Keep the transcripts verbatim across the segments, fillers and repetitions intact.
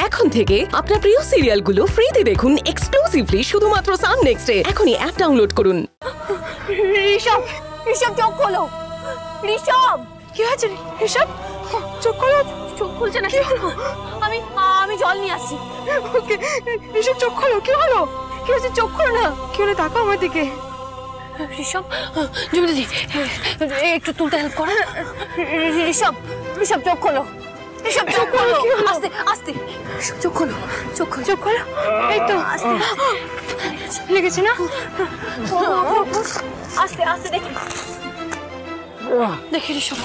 এখন থেকে আপনার প্রিয় সিরিয়ালগুলো ফ্রিতে দেখুন এক্সক্লুসিভলি শুধুমাত্র সান নেক্সটে। এখনই অ্যাপ ডাউনলোড করুন। ঋষভ, ঋষভ চোখ খোলো। ঋষভ, কি হয়েছে ঋষভ? চোখ খোলো। চোখ খুলছে না। কি হলো? আমি আমি জল নিয়ে আসছি। ওকে ঋষভ চোখ খোলো। কি হলো? কি হয়েছে? চোখ খোলো না। কি হলো? তাকাও আমার দিকে। ঋষভ, জমি দিদি একটু তুলতে হেল্প করো। ঋষভ, ঋষভ চোখ খোলো। ঋষভ চোখ খোলো। আস্তে আস্তে চোখ খোলো। চোখ খোলো। চোখ খোলো। এই তো আস্তে লেগেছে না? আস্তে আস্তে দেখি দেখি ঋষভ।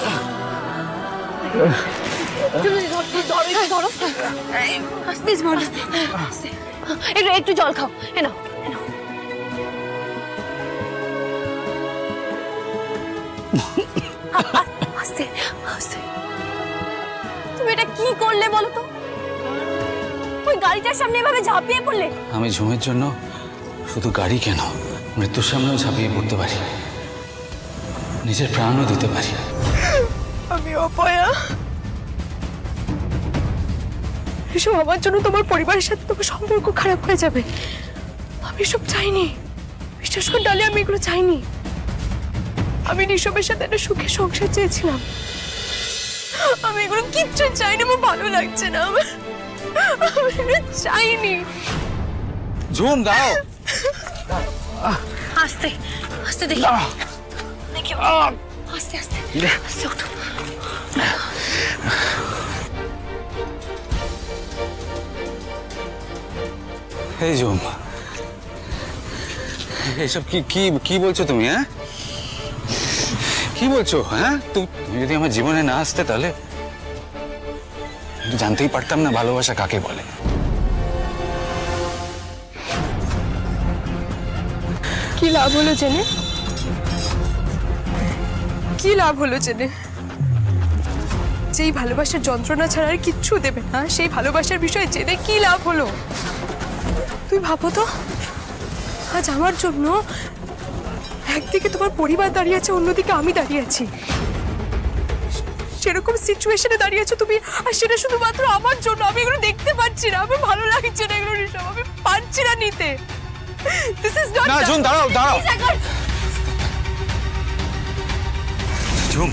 জমি ধরো ধরো ধরো আস্তে আস্তে একটু একটু জল খাও। এ নাও আস্তে আস্তে। তুমি এটা কি করলে বলো তো? ওই গাড়িটার সামনে এভাবে ঝাঁপিয়ে পড়লে। আমি ঝুমের জন্য শুধু গাড়ি কেন, মৃত্যুর সামনেও ঝাঁপিয়ে পড়তে পারি, নিজের প্রাণও দিতে পারি। আমি অপয়া। এসব আমার জন্য তোমার পরিবারের সাথে তোমার সম্পর্ক খারাপ হয়ে যাবে। আমি এসব চাইনি। বিশ্বাস করে ডালে আমি এগুলো চাইনি। আমি ঋষভের সাথে একটা সুখে সংসার চেয়েছিলাম। আমি এগুলো কিচ্ছু চাইনি। আমার ভালো লাগছে না। আমি চাইনি। ঝুম দাও। আস্তে আস্তে দেখি দেখি আস্তে আস্তে আস্তে ওঠো। এই ঝুম, এসব কি কি কি বলছো তুমি? হ্যাঁ কি বলছো? হ্যাঁ তুমি যদি আমার জীবনে না আসতে তাহলে জানতেই পারতাম না ভালোবাসা কাকে বলে। কি লাভ হলো জেনে? কি লাভ হলো জেনে? যেই ভালোবাসার যন্ত্রণা ছাড়া আর কিচ্ছু দেবে না, সেই ভালোবাসার বিষয়ে জেনে কি লাভ হলো? তুই ভাবো তো, আজ আমার জন্য একদিকে তোমার পরিবার দাঁড়িয়ে আছে, অন্যদিকে আমি দাঁড়িয়ে আছি। সেরকম সিচুয়েশনে দাঁড়িয়ে আছো তুমি, আর সেটা শুধুমাত্র আমার জন্য। আমি এগুলো দেখতে পাচ্ছি না। আমি ভালো লাগছে না এগুলো ঋষভ। আমি পারছি না নিতে। This is not. না ঝুম দাঁড়াও দাঁড়াও। ঝুম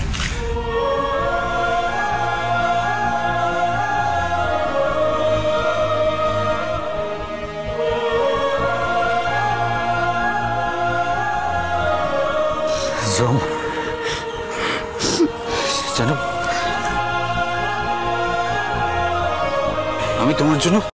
ঝুম জানো, আমি তোমার জন্য